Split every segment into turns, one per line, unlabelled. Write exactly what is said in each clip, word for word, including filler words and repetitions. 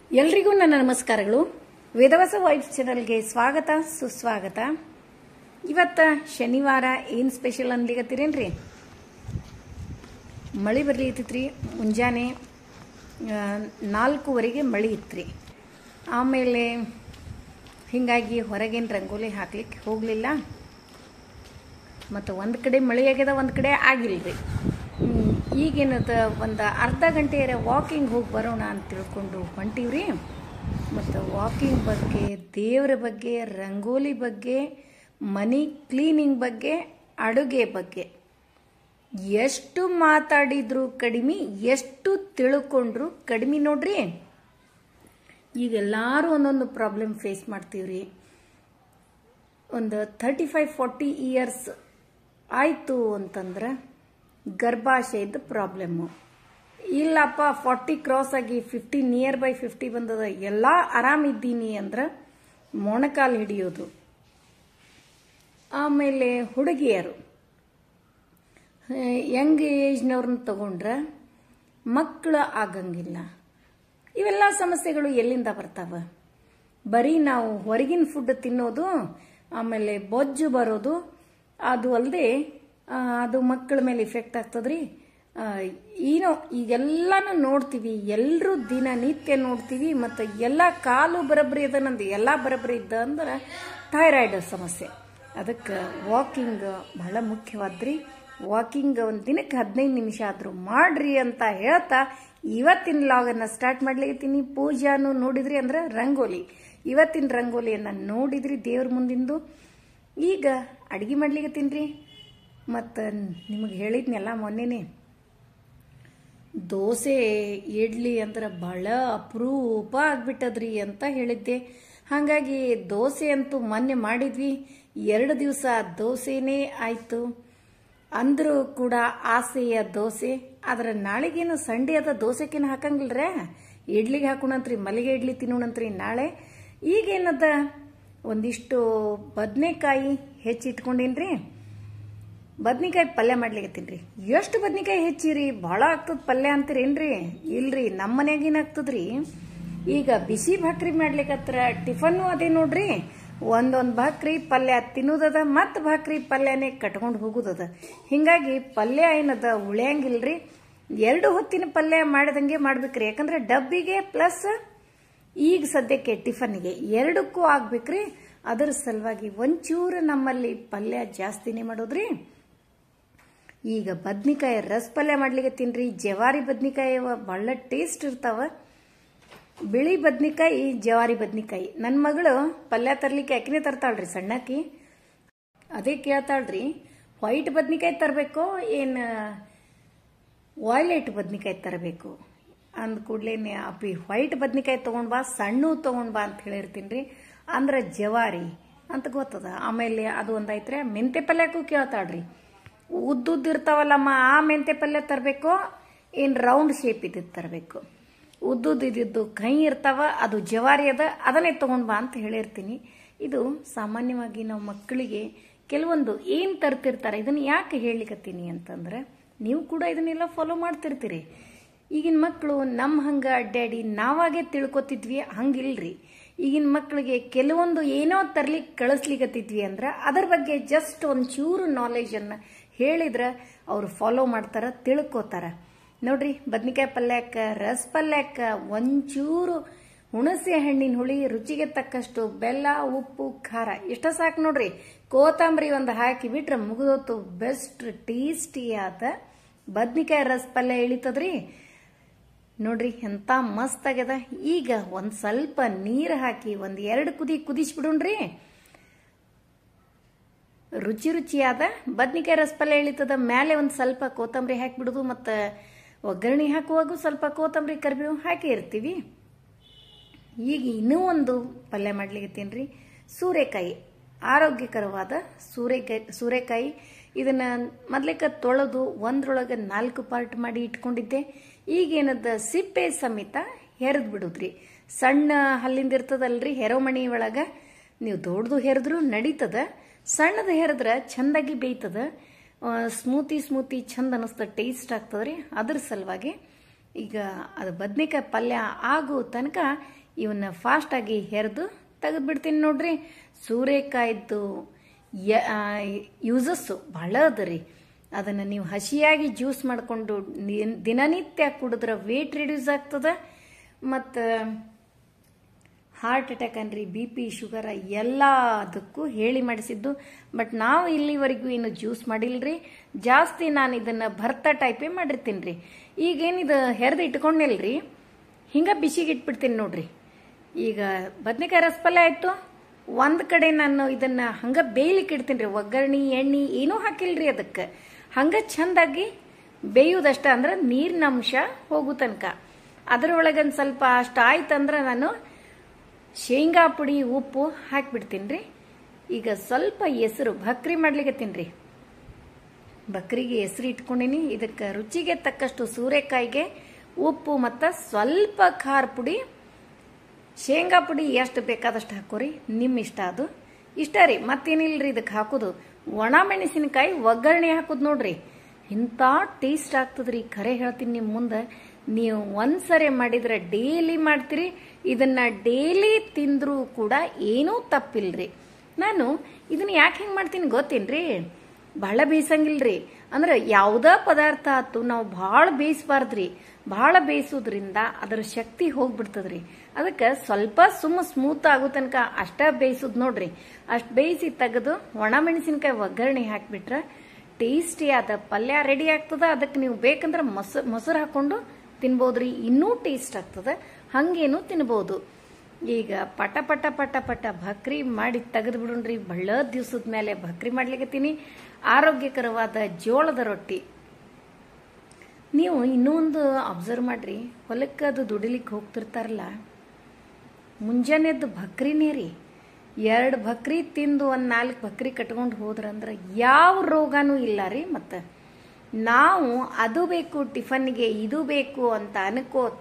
ಎಲ್ರಿಗೂ ನನ್ನ ನಮಸ್ಕಾರಗಳು. ವೇದವಾಸ ವೈಬ್ಸ್ ಚಾನೆಲ್ಗೆ ಸ್ವಾಗತ ಸುಸ್ವಾಗತ. ಇವತ್ತ ಶನಿವಾರ ಏನು ಸ್ಪೆಷಲ್ ಅನ್ಲಿಕತ್ತೀರೇನ್ರಿ? ಮಳೆ ಬರ್ಲಿತ್ತೈತ್ರಿ. ಮುಂಜಾನೆ ನಾಲ್ಕೂವರೆಗೆ ಮಳೆ ಇತ್ತು ರೀ. ಆಮೇಲೆ ಹೀಗಾಗಿ ಹೊರಗೇನು ರಂಗೋಲಿ ಹಾಕ್ಲಿಕ್ಕೆ ಹೋಗಲಿಲ್ಲ. ಮತ್ತು ಒಂದು ಕಡೆ ಮಳೆ ಆಗ್ಯದ, ಒಂದು ಕಡೆ ಆಗಿಲ್ಲ ರೀ. ಈಗೇನದ ಒಂದು ಅರ್ಧ ಗಂಟೆ ವಾಕಿಂಗ್ ಹೋಗಿ ಬರೋಣ ಅಂತ ತಿಳ್ಕೊಂಡು ಹೊಂಟೀವ್ರಿ. ಮತ್ತು ವಾಕಿಂಗ್ ಬಗ್ಗೆ, ದೇವರ ಬಗ್ಗೆ, ರಂಗೋಲಿ ಬಗ್ಗೆ, ಮನಿ ಕ್ಲೀನಿಂಗ್ ಬಗ್ಗೆ, ಅಡುಗೆ ಬಗ್ಗೆ ಎಷ್ಟು ಮಾತಾಡಿದ್ರು ಕಡಿಮೆ, ಎಷ್ಟು ತಿಳ್ಕೊಂಡ್ರು ಕಡಿಮೆ ನೋಡ್ರಿ. ಈಗೆಲ್ಲರೂ ಒಂದೊಂದು ಪ್ರಾಬ್ಲಮ್ ಫೇಸ್ ಮಾಡ್ತೀವ್ರಿ. ಒಂದು ಥರ್ಟಿ ಫೈವ್ ಫಾರ್ಟಿ ಇಯರ್ಸ್ ಆಯಿತು ಅಂತಂದ್ರೆ ಗರ್ಭಾಶಯದ ಪ್ರಾಬ್ಲಮ್ಮು. ಇಲ್ಲಪ್ಪ ಫಾರ್ಟಿ ಕ್ರಾಸ್ ಆಗಿ ಫಿಫ್ಟಿ ನಿಯರ್ ಬೈ ಫಿಫ್ಟಿ ಬಂದದ, ಎಲ್ಲ ಆರಾಮಿದ್ದೀನಿ ಅಂದ್ರೆ ಮೊಣಕಾಲು ಹಿಡಿಯೋದು. ಆಮೇಲೆ ಹುಡುಗಿಯರು ಯಂಗ್ ಏಜ್ನವ್ರನ್ನ ತಗೊಂಡ್ರೆ ಮಕ್ಕಳು ಆಗಂಗಿಲ್ಲ. ಇವೆಲ್ಲ ಸಮಸ್ಯೆಗಳು ಎಲ್ಲಿಂದ ಬರ್ತಾವ? ಬರೀ ನಾವು ಹೊರಗಿನ ಫುಡ್ ತಿನ್ನೋದು, ಆಮೇಲೆ ಬೊಜ್ಜು ಬರೋದು, ಅದು ಅಲ್ಲದೆ ಅದು ಮಕ್ಕಳ ಮೇಲೆ ಇಫೆಕ್ಟ್ ಆಗ್ತದ್ರಿ. ಏನೋ ಈಗೆಲ್ಲಾನು ನೋಡ್ತೀವಿ, ಎಲ್ಲರೂ ದಿನನಿತ್ಯ ನೋಡ್ತೀವಿ. ಮತ್ತು ಎಲ್ಲ ಕಾಲು ಬರಬ್ರಿ ಅದ, ನಂದು ಎಲ್ಲ ಬರಬ್ರಿ ಇದ್ದ ಅಂದ್ರೆ ಥೈರಾಯ್ಡ್ ಸಮಸ್ಯೆ. ಅದಕ್ಕೆ ವಾಕಿಂಗ್ ಬಹಳ ಮುಖ್ಯವಾದ್ರಿ. ವಾಕಿಂಗ್ ಒಂದು ದಿನಕ್ಕೆ ಹದಿನೈದು ನಿಮಿಷ ಆದರೂ ಮಾಡ್ರಿ ಅಂತ ಹೇಳ್ತಾ ಇವತ್ತಿನ ಲಾಗನ್ನು ಸ್ಟಾರ್ಟ್ ಮಾಡ್ಲಿಕ್ಕೆ. ಪೂಜಾನು ನೋಡಿದ್ರಿ ಅಂದ್ರೆ ರಂಗೋಲಿ, ಇವತ್ತಿನ ರಂಗೋಲಿಯನ್ನು ನೋಡಿದ್ರಿ ದೇವ್ರ ಮುಂದಿಂದು. ಈಗ ಅಡುಗೆ ಮಾಡ್ಲಿಕ್ಕತ್ತೀನಿ. ಮತ್ತು ನಿಮಗೆ ಹೇಳಿದ್ನೆಲ್ಲ ಮೊನ್ನೆನೇ, ದೋಸೆ ಇಡ್ಲಿ ಅಂದ್ರೆ ಭಾಳ ಅಪರೂಪ ಆಗ್ಬಿಟ್ಟದ್ರಿ ಅಂತ ಹೇಳಿದ್ದೆ. ಹಾಗಾಗಿ ದೋಸೆ ಅಂತೂ ಮೊನ್ನೆ ಮಾಡಿದ್ವಿ, ಎರಡು ದಿವಸ ದೋಸೆನೇ ಆಯಿತು. ಅಂದರೂ ಕೂಡ ಆಸೆಯ ದೋಸೆ. ಆದ್ರೆ ನಾಳೆಗೇನು ಸಂಡೇ ಅದ, ದೋಸೆಗೇನು ಹಾಕಂಗಿಲ್ರ, ಇಡ್ಲಿಗೆ ಹಾಕೋಣಂತ್ರಿ, ಮಲ್ಲಿಗೆ ಇಡ್ಲಿ ತಿನ್ನೋಣಂತ್ರಿ ನಾಳೆ. ಈಗೇನದ ಒಂದಿಷ್ಟು ಬದನೆಕಾಯಿ ಹೆಚ್ಚಿಟ್ಕೊಂಡೇನ್ರಿ. ಬದ್ನಿಕಾಯಿ ಪಲ್ಯ ಮಾಡ್ಲಿಕತ್ತೀನಿ ರೀ. ಎಷ್ಟು ಬದ್ನಿಕಾಯಿ ಹೆಚ್ಚಿರಿ, ಭಾಳ ಆಗ್ತದ ಪಲ್ಯ ಅಂತೀರೇನ್ರಿ? ಇಲ್ರಿ, ನಮ್ಮ ಮನ್ಯಾಗೇನು ಆಗ್ತದ್ರಿ, ಈಗ ಬಿಸಿ ಭಾಕ್ರಿ ಮಾಡ್ಲಿಕ್ಕತ್ರ ಟಿಫನ್ನು ಅದೇ ನೋಡ್ರಿ. ಒಂದೊಂದು ಭಾಕ್ರಿ ಪಲ್ಯ ತಿನ್ನೋದದ, ಮತ್ತು ಭಾಕ್ರಿ ಪಲ್ಯನೇ ಕಟ್ಕೊಂಡು ಹೋಗೋದದ. ಹಿಂಗಾಗಿ ಪಲ್ಯ ಏನದ ಉಳಿಯಂಗಿಲ್ರಿ. ಎರಡು ಹೊತ್ತಿನ ಪಲ್ಯ ಮಾಡಿದಂಗೆ ಮಾಡ್ಬೇಕ್ರಿ. ಯಾಕಂದ್ರೆ ಡಬ್ಬಿಗೆ ಪ್ಲಸ್ ಈಗ ಸದ್ಯಕ್ಕೆ ಟಿಫನ್ಗೆ ಎರಡಕ್ಕೂ ಆಗ್ಬೇಕ್ರಿ. ಅದರ ಸಲುವಾಗಿ ಒಂಚೂರು ನಮ್ಮಲ್ಲಿ ಪಲ್ಯ ಜಾಸ್ತಿನೇ ಮಾಡೋದ್ರಿ. ಈಗ ಬದ್ನಿಕಾಯಿ ರಸ ಪಲ್ಯ ಮಾಡ್ಲಿಕತ್ತೀನಿ. ಜವಾರಿ ಬದ್ನಿಕಾಯಿ ಭಾಳ ಟೇಸ್ಟ್ ಇರ್ತಾವ. ಬಿಳಿ ಬದ್ನಿಕಾಯಿ, ಜವಾರಿ ಬದ್ನಿಕಾಯಿ. ನನ್ನ ಮಗಳು ಪಲ್ಯ ತರ್ಲಿಕ್ಕೆ ಅಕ್ಕಿನೇ ತರ್ತಾಳ್ರಿ, ಸಣ್ಣಕ್ಕಿ. ಅದೇ ಕೇಳ್ತಾಳ್ರಿ, ವೈಟ್ ಬದ್ನಿಕಾಯಿ ತರಬೇಕು ಏನು ವಾಯ್ಲೆಟ್ ಬದ್ನಿಕಾಯಿ ತರಬೇಕು ಅಂದ ಕೂಡ್ಲೇನೆ, ಅಪ್ಪಿ ವೈಟ್ ಬದ್ನಿಕಾಯಿ ತೊಗೊಂಡ್ ಬಾ, ಸಣ್ಣ ತೊಗೊಂಡ್ ಬಾ ಅಂತ ಹೇಳಿರ್ತೀನಿ ರೀ. ಅಂದ್ರೆ ಜವಾರಿ ಅಂತ ಗೊತ್ತದ. ಆಮೇಲೆ ಅದು ಒಂದಾಯ್ತ್ರೆ ಮೆಂತೆ ಪಲ್ಯಕ್ಕೂ ಕೇಳ್ತಾಳ್ರಿ, ಉದ್ದುದ್ದು ಇರ್ತಾವಲ್ಲಮ್ಮ ಆ ಮೆಂತೆ ಪಲ್ಯ ತರಬೇಕು ಏನು ರೌಂಡ್ ಶೇಪ್ ಇದ್ದಿದ್ದು ತರಬೇಕು. ಉದ್ದುದ್ದು ಇದ್ದಿದ್ದು ಕೈ ಇರ್ತಾವ, ಅದು ಜವಾರಿ ಅದ, ಅದನ್ನೇ ತೊಗೊಂಡ್ ಬಾ ಅಂತ ಹೇಳಿರ್ತೀನಿ. ಇದು ಸಾಮಾನ್ಯವಾಗಿ ನಾವು ಮಕ್ಕಳಿಗೆ ಕೆಲವೊಂದು ಏನು ತರ್ತಿರ್ತಾರೆ. ಇದನ್ನು ಯಾಕೆ ಹೇಳಿಕತ್ತೀನಿ ಅಂತಂದ್ರೆ, ನೀವು ಕೂಡ ಇದನ್ನೆಲ್ಲ ಫಾಲೋ ಮಾಡ್ತಿರ್ತೀರಿ. ಈಗಿನ ಮಕ್ಕಳು ನಮ್ಮ ಹಂಗೆ ಅಡ್ಡಾಡಿ ನಾವಾಗೆ ತಿಳ್ಕೊತಿದ್ವಿ, ಹಂಗಿಲ್ರಿ. ಈಗಿನ ಮಕ್ಕಳಿಗೆ ಕೆಲವೊಂದು ಏನೋ ತರ್ಲಿಕ್ಕೆ ಕಳಿಸ್ಲಿಕ್ಕತ್ತಿದ್ವಿ ಅಂದ್ರೆ ಅದರ ಬಗ್ಗೆ ಜಸ್ಟ್ ಒಂಚೂರು ನಾಲೆಜನ್ನು ಹೇಳಿದ್ರೆ ಅವ್ರು ಫಾಲೋ ಮಾಡ್ತಾರ, ತಿಳ್ಕೊತಾರ. ನೋಡ್ರಿ, ಬದ್ನಿಕಾಯಿ ಪಲ್ಯಕ್ಕೆ, ರಸ ಪಲ್ಯಕ್ಕೆ ಒಂಚೂರು ಹುಣಸೆ ಹಣ್ಣಿನ ಹುಳಿ, ರುಚಿಗೆ ತಕ್ಕಷ್ಟು ಬೆಲ್ಲ, ಉಪ್ಪು, ಖಾರ ಇಷ್ಟ ಸಾಕು ನೋಡ್ರಿ. ಕೋತಂಬರಿ ಒಂದು ಹಾಕಿ ಬಿಟ್ರೆ ಮುಗಿದೋತು. ಬೆಸ್ಟ್ ಟೇಸ್ಟಿಯಾದ ಬದ್ನಿಕಾಯಿ ರಸ ಪಲ್ಯ ಇಳಿತದ್ರಿ. ನೋಡ್ರಿ ಎಂತ ಮಸ್ತ್ ಆಗ್ಯದ. ಈಗ ಒಂದ್ ಸ್ವಲ್ಪ ನೀರು ಹಾಕಿ ಒಂದ್ ಎರಡು ಕುದಿ ಕುದಿಸ್ಬಿಡೋಣ್ರಿ. ರುಚಿ ರುಚಿಯಾದ ಬದ್ನಿಕಾಯಿ ರಸ ಪಲ್ಯ ಇಳಿತದ. ಮೇಲೆ ಒಂದ್ ಸ್ವಲ್ಪ ಕೋತಂಬರಿ ಹಾಕಿಬಿಡುದು, ಮತ್ತು ಒಗ್ಗರಣೆ ಹಾಕುವಾಗೂ ಸ್ವಲ್ಪ ಕೋತಂಬರಿ ಕರಿಬೇವು ಹಾಕಿ ಇರ್ತೀವಿ. ಈಗ ಇನ್ನೂ ಒಂದು ಪಲ್ಯ ಮಾಡ್ಲಿಕ್ಕತ್ತೀನಿ. ಸೂರೆಕಾಯಿ, ಆರೋಗ್ಯಕರವಾದ ಸೂರೆಕಾಯಿ ಸೂರೆಕಾಯಿ ಇದನ್ನ ಮೊದ್ಲಿಕ್ಕೆ ತೊಳೆದು ಒಂದ್ರೊಳಗೆ ನಾಲ್ಕು ಪಾರ್ಟ್ ಮಾಡಿ ಇಟ್ಕೊಂಡಿದ್ದೆ. ಈಗೇನದ ಸಿಪ್ಪೆ ಸಮೇತ ಹೆರದ್ ಬಿಡುದ್ರಿ. ಸಣ್ಣ ಹಲ್ಲಿಂದ ಇರ್ತದಲ್ರಿ ಹೆರೋಮಣಿ ಒಳಗ, ನೀವು ದೊಡ್ಡದು ಹೆರದ್ರು ನಡೀತದ, ಸಣ್ಣದು ಹೆರದ್ರ ಚಂದಾಗಿ ಬೇಯ್ತದ, ಸ್ಮೂತಿ ಸ್ಮೂತಿ ಚಂದ ಅನಿಸ್ತದ, ಟೇಸ್ಟ್ ಆಗ್ತದ್ರಿ. ಅದ್ರ ಸಲುವಾಗಿ ಈಗ ಅದು ಬದ್ನೆಕಾಯಿ ಪಲ್ಯ ಆಗೋ ತನಕ ಇವನ್ನ ಫಾಸ್ಟಾಗಿ ಹೆರೆದು ತೆಗೆದುಬಿಡ್ತೀನಿ ನೋಡ್ರಿ. ಸೂರೆಕಾಯ್ದು ಯೂಸಸ್ಸು ಭಾಳ ಅದ ರೀ. ಅದನ್ನು ನೀವು ಹಸಿಯಾಗಿ ಜ್ಯೂಸ್ ಮಾಡಿಕೊಂಡು ದಿನನಿತ್ಯ ಕುಡಿದ್ರೆ ವೇಟ್ ರಿಡ್ಯೂಸ್ ಆಗ್ತದೆ. ಮತ್ತು ಹಾರ್ಟ್ ಅಟ್ಯಾಕ್ ಅನ್ರಿ, ಬಿ ಪಿ, ಶುಗರ ಎಲ್ಲದಕ್ಕೂ ಹೇಳಿ ಮಾಡಿಸಿದ್ದು. ಬಟ್ ನಾವು ಇಲ್ಲಿವರೆಗೂ ಏನು ಜ್ಯೂಸ್ ಮಾಡಿಲ್ರಿ. ಜಾಸ್ತಿ ನಾನು ಇದನ್ನು ಭರ್ತಾ ಟೈಪೇ ಮಾಡಿರ್ತೀನಿ ರೀ. ಈಗೇನಿದು ಹೆರೆದು ಇಟ್ಕೊಂಡೇಲ್ರಿ, ಹಿಂಗೆ ಬಿಸಿಗೆ ಇಟ್ಬಿಡ್ತೀನಿ ನೋಡ್ರಿ. ಈಗ ಬದ್ನೆಕಾಯಿ ರಸಪಲ್ಯ ಆಯಿತು. ಒಂದು ಕಡೆ ನಾನು ಇದನ್ನು ಹಂಗೆ ಬೇಯ್ಲಿಕ್ಕೆ ಇಡ್ತೀನಿ ರೀ. ಒಗ್ಗರಣೆ ಎಣ್ಣೆ ಏನೂ ಹಾಕಿಲ್ರಿ ಅದಕ್ಕೆ. ಹಂಗೆ ಚೆಂದಾಗಿ ಬೇಯುವುದಷ್ಟ ಅಂದ್ರೆ ನೀರಿನ ಅಂಶ ಹೋಗೋ ತನಕ. ಅದರೊಳಗೊಂದು ಸ್ವಲ್ಪ ಅಷ್ಟು ಆಯ್ತಂದ್ರೆ ನಾನು ಶೇಂಗಾ ಪುಡಿ ಉಪ್ಪು ಹಾಕಿಬಿಡ್ತೀನಿ ರೀ. ಈಗ ಸ್ವಲ್ಪ ಹೆಸರು ಭಕ್ರಿ ಮಾಡ್ಲಿಕ್ಕತ್ತೀನಿ ರೀ. ಬಕ್ರಿಗೆ ಹೆಸರು ಇಟ್ಕೊಂಡೀನಿ. ಇದಕ್ಕೆ ರುಚಿಗೆ ತಕ್ಕಷ್ಟು ಸೂರೆಕಾಯಿಗೆ ಉಪ್ಪು ಮತ್ತು ಸ್ವಲ್ಪ ಖಾರ ಪುಡಿ, ಶೇಂಗಾ ಪುಡಿ ಎಷ್ಟು ಬೇಕಾದಷ್ಟು ಹಾಕೋರಿ, ನಿಮ್ಮ ಇಷ್ಟ. ಅದು ಇಷ್ಟ ರೀ, ಮತ್ತೇನಿಲ್ರಿ ಇದಕ್ಕೆ ಹಾಕೋದು. ಒಣ ಮೆಣಸಿನಕಾಯಿ ಒಗ್ಗರಣೆ ಹಾಕೋದು ನೋಡ್ರಿ, ಇಂಥ ಟೇಸ್ಟ್ ಆಗ್ತದ್ರಿ. ಖರೆ ಹೇಳ್ತೀನಿ ನಿಮ್ಮ ಮುಂದೆ. ನೀವು ಒಂದ್ಸರಿ ಮಾಡಿದ್ರೆ ಡೈಲಿ ಮಾಡ್ತೀರಿ. ಇದನ್ನ ಡೈಲಿ ತಿಂದ್ರೂ ಕೂಡ ಏನೂ ತಪ್ಪಿಲ್ರಿ. ನಾನು ಇದನ್ನ ಯಾಕೆ ಹೆಂಗೆ ಮಾಡ್ತೀನಿ ಗೊತ್ತೇನ್ರಿ? ಭಾಳ ಬೇಯಿಸಂಗಿಲ್ರಿ. ಅಂದ್ರೆ ಯಾವುದೇ ಪದಾರ್ಥ ಆಯ್ತು ನಾವು ಭಾಳ ಬೇಯಿಸಬಾರ್ದ್ರಿ. ಭಾಳ ಬೇಯಿಸೋದ್ರಿಂದ ಅದರ ಶಕ್ತಿ ಹೋಗ್ಬಿಡ್ತದ್ರಿ. ಅದಕ್ಕೆ ಸ್ವಲ್ಪ ಸುಮ್ಮ ಸ್ಮೂತ್ ಆಗೋ ತನಕ ಅಷ್ಟ ಬೇಯಿಸೋದು ನೋಡ್ರಿ. ಅಷ್ಟು ಬೇಯಿಸಿ ತೆಗೆದು ಒಣ ಮೆಣಸಿನಕಾಯಿ ಒಗ್ಗರಣೆ ಹಾಕಿಬಿಟ್ರೆ ಟೇಸ್ಟಿಯಾದ ಪಲ್ಯ ರೆಡಿ ಆಗ್ತದೆ. ಅದಕ್ಕೆ ನೀವು ಬೇಕಂದ್ರೆ ಮೊಸರು ಮೊಸರು ಹಾಕೊಂಡು ತಿನ್ಬೋದ್ರಿ, ಇನ್ನೂ ಟೇಸ್ಟ್ ಆಗ್ತದೆ. ಹಂಗೇನು ತಿನ್ಬೋದು. ಈಗ ಪಟ ಪಟ ಪಟ ಪಟ ಭಕ್ರಿ ಮಾಡಿ ತೆಗೆದು ಬಿಡೋಣ್ರಿ. ಬಳ್ಳ ದಿವ್ಸದ ಮೇಲೆ ಭಕ್ರಿ ಮಾಡ್ಲಿಕ್ಕತ್ತೀನಿ. ಆರೋಗ್ಯಕರವಾದ ಜೋಳದ ರೊಟ್ಟಿ. ನೀವು ಇನ್ನೂ ಒಂದು ಅಬ್ಸರ್ವ್ ಮಾಡ್ರಿ, ಹೊಲಕ್ಕೆ ಅದು ದುಡಿಲಿಕ್ಕೆ ಹೋಗ್ತಿರ್ತಾರಲ್ಲ, ಮುಂಜಾನೆದ್ದು ಭಕ್ರಿನೇ ರೀ. ಎರಡು ಭಕ್ರಿ ತಿಂದು ಒಂದು ನಾಲ್ಕು ಭಕ್ರಿ ಕಟ್ಕೊಂಡು ಹೋದ್ರಂದ್ರೆ ಯಾವ ರೋಗನೂ ಇಲ್ಲ ರೀ. ಮತ್ತು ನಾವು ಅದು ಬೇಕು ಟಿಫನ್ಗೆ, ಇದು ಬೇಕು ಅಂತ ಅನ್ಕೋತ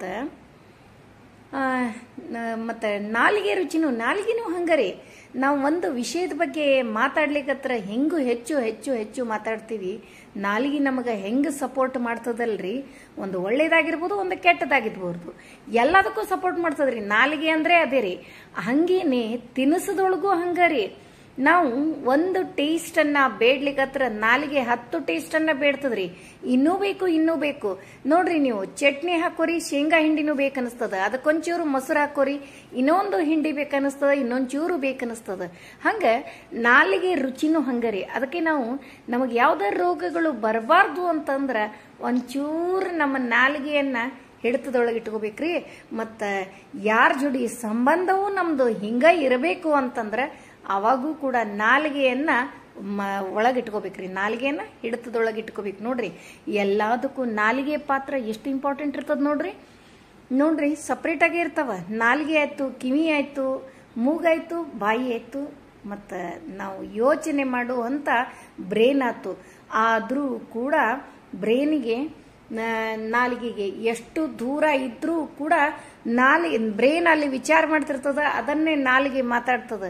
ಮತ್ತು ನಾಲಿಗೆ ರುಚಿನೂ ನಾಲಿಗೆನೂ ಹಂಗರಿ. ನಾವು ಒಂದು ವಿಷಯದ ಬಗ್ಗೆ ಮಾತಾಡ್ಲಿಕ್ಕತ್ರ ಹೆಂಗೂ ಹೆಚ್ಚು ಹೆಚ್ಚು ಹೆಚ್ಚು ಮಾತಾಡ್ತೀವಿ. ನಾಲಿಗೆ ನಮಗೆ ಹೆಂಗೆ ಸಪೋರ್ಟ್ ಮಾಡ್ತದಲ್ರಿ. ಒಂದು ಒಳ್ಳೇದಾಗಿರ್ಬೋದು, ಒಂದು ಕೆಟ್ಟದಾಗಿರ್ಬೋದು, ಎಲ್ಲದಕ್ಕೂ ಸಪೋರ್ಟ್ ಮಾಡ್ತದ್ರಿ ನಾಲಿಗೆ ಅಂದರೆ ಅದೇ ರೀ. ಹಂಗೇನೆ ತಿನಿಸದೊಳಗೂ ಹಂಗರಿ. ನಾವು ಒಂದು ಟೇಸ್ಟನ್ನು ಬೇಡ್ಲಿಕ್ಕತ್ರ ನಾಲಿಗೆ ಹತ್ತು ಟೇಸ್ಟನ್ನು ಬೇಡ್ತದ್ರಿ. ಇನ್ನೂ ಬೇಕು ಇನ್ನೂ ಬೇಕು. ನೋಡ್ರಿ, ನೀವು ಚಟ್ನಿ ಹಾಕೋರಿ, ಶೇಂಗಾ ಹಿಂಡಿನೂ ಬೇಕನ್ನಿಸ್ತದ. ಅದಕ್ಕೊಂಚೂರು ಮೊಸರು ಹಾಕೋರಿ, ಇನ್ನೊಂದು ಹಿಂಡಿ ಬೇಕನ್ನಿಸ್ತದ, ಇನ್ನೊಂದು ಚೂರು ಬೇಕನ್ನಿಸ್ತದ. ಹಂಗೆ ನಾಲಿಗೆ ರುಚಿನೂ ಹಂಗರಿ. ಅದಕ್ಕೆ ನಾವು ನಮಗೆ ಯಾವುದೇ ರೋಗಗಳು ಬರಬಾರ್ದು ಅಂತಂದ್ರೆ ಒಂಚೂರು ನಮ್ಮ ನಾಲಿಗೆಯನ್ನು ಹಿಡಿತದೊಳಗೆ ಇಟ್ಕೋಬೇಕ್ರಿ. ಮತ್ತು ಯಾರ ಜೋಡಿ ಸಂಬಂಧವೂ ನಮ್ದು ಹಿಂಗ ಇರಬೇಕು ಅಂತಂದ್ರೆ ಅವಾಗೂ ಕೂಡ ನಾಲಿಗೆಯನ್ನ ಒಳಗಿಟ್ಕೋಬೇಕ್ರಿ. ನಾಲಿಗೆಯನ್ನ ಹಿಡಿತದೊಳಗೆ ಇಟ್ಕೋಬೇಕು ನೋಡ್ರಿ. ಎಲ್ಲದಕ್ಕೂ ನಾಲಿಗೆ ಪಾತ್ರ ಎಷ್ಟು ಇಂಪಾರ್ಟೆಂಟ್ ಇರ್ತದ ನೋಡ್ರಿ. ನೋಡ್ರಿ ಸಪ್ರೇಟಾಗಿ ಇರ್ತಾವ. ನಾಲಿಗೆ ಆಯ್ತು, ಕಿವಿ ಆಯ್ತು, ಮೂಗಾಯ್ತು, ಬಾಯಿ ಆಯ್ತು, ಮತ್ತು ನಾವು ಯೋಚನೆ ಮಾಡುವಂಥ ಬ್ರೇನ್ ಆಯ್ತು. ಆದರೂ ಕೂಡ ಬ್ರೇನಿಗೆ ನಾಲಿಗೆಗೆ ಎಷ್ಟು ದೂರ ಇದ್ರೂ ಕೂಡ ನಾಲಿಗೆ ಬ್ರೇನ್ ಅಲ್ಲಿ ವಿಚಾರ ಮಾಡ್ತಿರ್ತದ, ಅದನ್ನೇ ನಾಲಿಗೆ ಮಾತಾಡ್ತದ.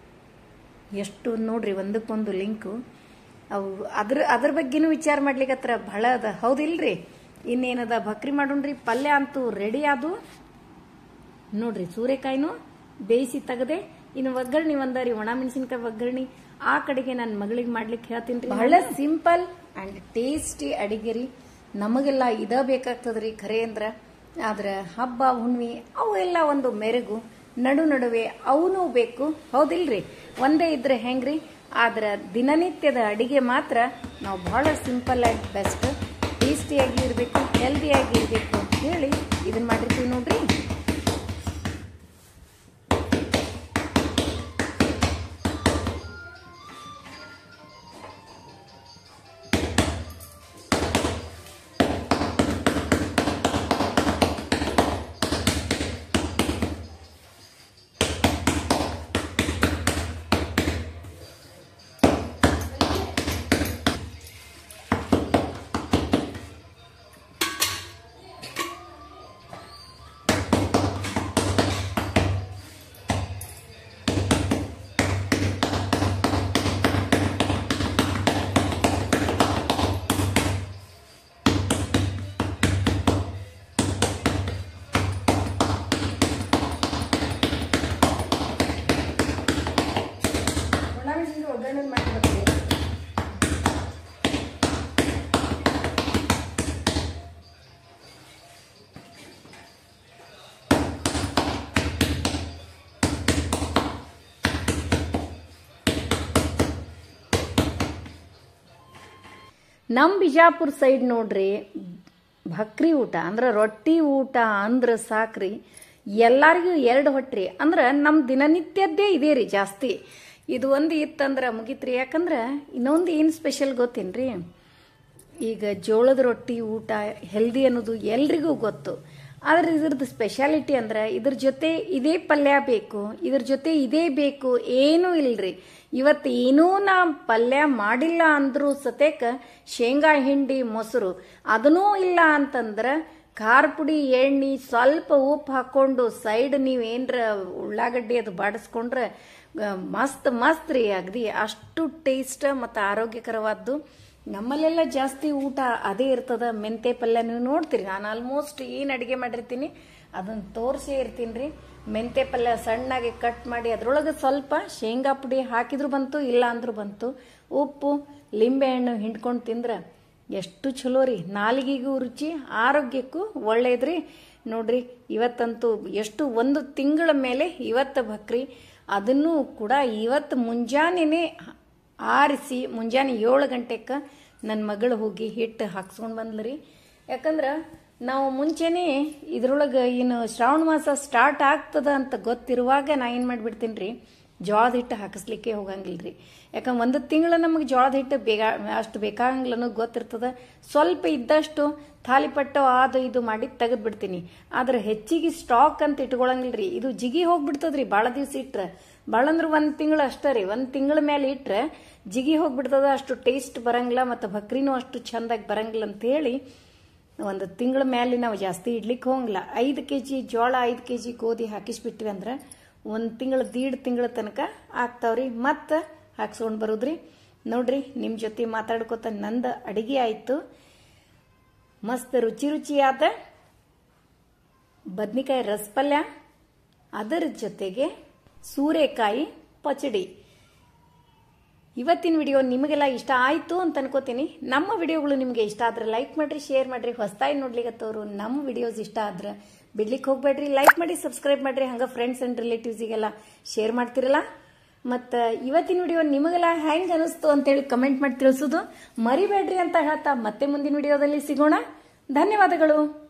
ಎಷ್ಟು ನೋಡ್ರಿ ಒಂದಕ್ಕೊಂದು ಲಿಂಕು. ಅವು ಅದ್ರ ಅದ್ರ ಬಗ್ಗೆನೂ ವಿಚಾರ ಮಾಡ್ಲಿಕ್ಕತ್ರ ಭಾಳ ಅದ, ಹೌದಿಲ್ರಿ? ಇನ್ನೇನದ ಭಕ್ರಿ ಮಾಡೋಣ್ರಿ. ಪಲ್ಯ ಅಂತೂ ರೆಡಿ ಆದು ನೋಡ್ರಿ. ಸೂರೆಕಾಯಿನೂ ಬೇಯಿಸಿ ತೆಗದೆ. ಇನ್ನು ಒಗ್ಗರಣೆ ಒಂದರಿ, ಒಣ ಮೆಣಸಿನ್ಕಾಯಿ ಒಗ್ಗರಣೆ. ಆ ಕಡೆಗೆ ನನ್ನ ಮಗಳಿಗೆ ಮಾಡ್ಲಿಕ್ಕೆ ಹೇಳ್ತೀನಿ. ಬಹಳ ಸಿಂಪಲ್ ಅಂಡ್ ಟೇಸ್ಟಿ ಅಡಿಗೆ ರೀ. ನಮಗೆಲ್ಲ ಇದ ಬೇಕಾಗ್ತದ್ರಿ ಖರೆ ಅಂದ್ರ. ಆದ್ರೆ ಹಬ್ಬ ಹುಣ್ಣಿಮೆ ಅವು ಎಲ್ಲ ಒಂದು ಮೆರುಗು, ನಡು ನಡುವೆ ಅವನು ಬೇಕು, ಹೌದಿಲ್ರಿ? ಒಂದೇ ಇದ್ರೆ ಹೆಂಗ್ರಿ? ಆದ್ರೆ ದಿನನಿತ್ಯದ ಅಡಿಗೆ ಮಾತ್ರ ನಾವು ಬಹಳ ಸಿಂಪಲ್ ಆಗಿ ಬೆಸ್ಟ್, ಟೇಸ್ಟಿಯಾಗಿ ಇರಬೇಕು, ಹೆಲ್ದಿಯಾಗಿ ಇರಬೇಕು ಅಂತ ಹೇಳಿ ಇದನ್ನ ಮಾಡಿರ್ತೀವಿ ನೋಡ್ರಿ. ನಮ್ಮ ಬಿಜಾಪುರ ಸೈಡ್ ನೋಡ್ರಿ ಭಕ್ರಿ ಊಟ ಅಂದ್ರೆ ರೊಟ್ಟಿ ಊಟ ಅಂದ್ರೆ ಸಾಕ್ರಿ ಎಲ್ಲರಿಗೂ ಎರಡು ಹೊಟ್ರಿ ಅಂದ್ರೆ ನಮ್ಮ ದಿನನಿತ್ಯದ್ದೇ ಇದೇ ರೀ ಜಾಸ್ತಿ. ಇದು ಒಂದು ಇತ್ತಂದ್ರೆ ಮುಗಿತ್ರಿ. ಯಾಕಂದ್ರೆ ಇನ್ನೊಂದು ಏನು ಸ್ಪೆಷಲ್ ಗೊತ್ತೇನ್ರಿ, ಈಗ ಜೋಳದ ರೊಟ್ಟಿ ಊಟ ಹೆಲ್ದಿ ಅನ್ನೋದು ಎಲ್ರಿಗೂ ಗೊತ್ತು. ಆದ್ರೆ ಇದ್ರದ್ದು ಸ್ಪೆಷಾಲಿಟಿ ಅಂದ್ರೆ ಇದ್ರ ಜೊತೆ ಇದೇ ಪಲ್ಯ ಬೇಕು, ಇದ್ರ ಜೊತೆ ಇದೇ ಬೇಕು ಏನೂ ಇಲ್ರಿ. ಇವತ್ತು ಏನೂ ನಾ ಪಲ್ಯ ಮಾಡಿಲ್ಲ ಅಂದ್ರೂ ಸತೇಕ ಶೇಂಗಾ ಹಿಂಡಿ ಮೊಸರು ಅದನ್ನೂ ಇಲ್ಲ ಅಂತಂದ್ರೆ ಖಾರ ಪುಡಿ ಎಣ್ಣೆ ಸ್ವಲ್ಪ ಉಪ್ಪು ಹಾಕೊಂಡು ಸೈಡ್ ನೀವೇನ್ರ ಉಳ್ಳಾಗಡ್ಡಿ ಅದು ಬಾಡಿಸ್ಕೊಂಡ್ರೆ ಮಸ್ತ್ ಮಸ್ತ್ ರೀ. ಅಗದಿ ಅಷ್ಟು ಟೇಸ್ಟ್ ಮತ್ತು ಆರೋಗ್ಯಕರವಾದ್ದು. ನಮ್ಮಲ್ಲೆಲ್ಲ ಜಾಸ್ತಿ ಊಟ ಅದೇ ಇರ್ತದ. ಮೆಂತೆ ಪಲ್ಯ ನೀವು ನೋಡ್ತೀರಿ, ನಾನು ಆಲ್ಮೋಸ್ಟ್ ಏನು ಅಡುಗೆ ಮಾಡಿರ್ತೀನಿ ಅದನ್ನು ತೋರಿಸೇ ಇರ್ತೀನಿ ರೀ. ಮೆಂತೆ ಪಲ್ಯ ಸಣ್ಣಾಗಿ ಕಟ್ ಮಾಡಿ ಅದ್ರೊಳಗೆ ಸ್ವಲ್ಪ ಶೇಂಗಾ ಪುಡಿ ಹಾಕಿದ್ರು ಬಂತು, ಇಲ್ಲ ಅಂದ್ರೂ ಬಂತು. ಉಪ್ಪು ಲಿಂಬೆಹಣ್ಣು ಹಿಂಡ್ಕೊಂಡು ತಿಂದ್ರೆ ಎಷ್ಟು ಚಲೋ ರೀ. ನಾಲಿಗೆಗೂ ರುಚಿ, ಆರೋಗ್ಯಕ್ಕೂ ಒಳ್ಳೇದ್ರಿ. ನೋಡ್ರಿ ಇವತ್ತಂತೂ ಎಷ್ಟು ಒಂದು ತಿಂಗಳ ಮೇಲೆ ಇವತ್ತು ಭಕ್ರಿ. ಅದನ್ನು ಕೂಡ ಇವತ್ತು ಮುಂಜಾನೆ ಆರಿಸಿ ಮುಂಜಾನೆ ಏಳು ಗಂಟೆಗೆ ನನ್ನ ಮಗಳು ಹೋಗಿ ಹಿಟ್ಟು ಹಾಕ್ಸ್ಕೊಂಡು ಬಂದ್ಲರಿ. ಯಾಕಂದ್ರೆ ನಾವು ಮುಂಚೆನೇ ಇದ್ರೊಳಗೆ ಏನು ಶ್ರಾವಣ ಮಾಸ ಸ್ಟಾರ್ಟ್ ಆಗ್ತದ ಅಂತ ಗೊತ್ತಿರುವಾಗ ನಾ ಏನು ಮಾಡಿಬಿಡ್ತೀನಿ ರೀ, ಜೋಳದ ಹಿಟ್ಟು ಹಾಕಿಸ್ಲಿಕ್ಕೆ ಹೋಗಂಗಿಲ್ಲ ರೀ. ಯಾಕಂದ್ರೆ ಒಂದು ತಿಂಗಳು ನಮಗೆ ಜೋಳದ ಹಿಟ್ಟು ಬೇಗ ಅಷ್ಟು ಬೇಕಾಗಂಗಿಲ್ಲ ಅನ್ನೋದು ಗೊತ್ತಿರ್ತದೆ. ಸ್ವಲ್ಪ ಇದ್ದಷ್ಟು ಥಾಲಿಪಟ್ಟು ಅದು ಇದು ಮಾಡಿ ತೆಗೆದು ಬಿಡ್ತೀನಿ. ಆದ್ರೆ ಹೆಚ್ಚಿಗೆ ಸ್ಟಾಕ್ ಅಂತ ಇಟ್ಕೊಳಂಗಿಲ್ಲ ರೀ. ಇದು ಜಿಗಿ ಹೋಗ್ಬಿಡ್ತದ್ರಿ ಭಾಳ ದಿವ್ಸ ಇಟ್ರೆ. ಭಾಳ ಅಂದ್ರೆ ಒಂದು ತಿಂಗಳು ಅಷ್ಟೇ ರೀ. ಒಂದು ತಿಂಗಳ ಮೇಲೆ ಇಟ್ರೆ ಜಿಗಿ ಹೋಗ್ಬಿಡ್ತದ, ಅಷ್ಟು ಟೇಸ್ಟ್ ಬರಂಗಿಲ್ಲ ಮತ್ತು ಭಕ್ರಿನೂ ಅಷ್ಟು ಚಂದಾಗಿ ಬರಂಗಿಲ್ಲ ಅಂತ ಹೇಳಿ ಒಂದು ತಿಂಗಳ ಮೇಲೆ ನಾವು ಜಾಸ್ತಿ ಇಡ್ಲಿಕ್ಕೆ ಹೋಗಂಗಿಲ್ಲ. ಐದು ಕೆ ಜಿ ಜೋಳ ಐದು ಕೆ ಜಿ ಗೋಧಿ ಹಾಕಿಸ್ಬಿಟ್ವಿ ಅಂದ್ರೆ ಒಂದು ತಿಂಗಳ ದೀಡ್ ತಿಂಗಳ ತನಕ ಆಗ್ತಾವ್ರಿ. ಮತ್ತೆ ಹಾಕ್ಸ್ಕೊಂಡು ಬರೋದ್ರಿ. ನೋಡ್ರಿ ನಿಮ್ಮ ಜೊತೆ ಮಾತಾಡ್ಕೋತ ನಂದು ಅಡಿಗೆ ಆಯಿತು. ಮಸ್ತ್ ರುಚಿ ರುಚಿಯಾದ ಬದ್ನಿಕಾಯಿ ರಸಪಲ್ಯ, ಅದರ ಜೊತೆಗೆ ಸೂರೆಕಾಯಿ ಪಚಡಿ. ಇವತ್ತಿನ ವಿಡಿಯೋ ನಿಮಗೆಲ್ಲ ಇಷ್ಟ ಆಯಿತು ಅಂತ ಅನ್ಕೋತೀನಿ. ನಮ್ಮ ವಿಡಿಯೋಗಳು ನಿಮಗೆ ಇಷ್ಟ ಆದ್ರೆ ಲೈಕ್ ಮಾಡಿರಿ, ಶೇರ್ ಮಾಡಿರಿ. ಹೊಸದಾಗಿ ನೋಡ್ಲಿಕ್ಕತ್ತವರು ನಮ್ಮ ವಿಡಿಯೋಸ್ ಇಷ್ಟ ಆದ್ರೆ ಬಿಡ್ಲಿಕ್ಕೆ ಹೋಗ್ಬೇಡ್ರಿ, ಲೈಕ್ ಮಾಡಿ, ಸಬ್ಸ್ಕ್ರೈಬ್ ಮಾಡಿರಿ. ಹಂಗೆ ಫ್ರೆಂಡ್ಸ್ ಆ್ಯಂಡ್ ರಿಲೇಟಿವ್ಸಿಗೆಲ್ಲ ಶೇರ್ ಮಾಡ್ತಿರಲ್ಲ. ಮತ್ತು ಇವತ್ತಿನ ವಿಡಿಯೋ ನಿಮಗೆಲ್ಲ ಹೆಂಗೆ ಅನಿಸ್ತು ಅಂತೇಳಿ ಕಮೆಂಟ್ ಮಾಡಿ ತಿಳಿಸೋದು ಮರಿಬೇಡ್ರಿ ಅಂತ ಹೇಳ್ತಾ ಮತ್ತೆ ಮುಂದಿನ ವಿಡಿಯೋದಲ್ಲಿ ಸಿಗೋಣ. ಧನ್ಯವಾದಗಳು.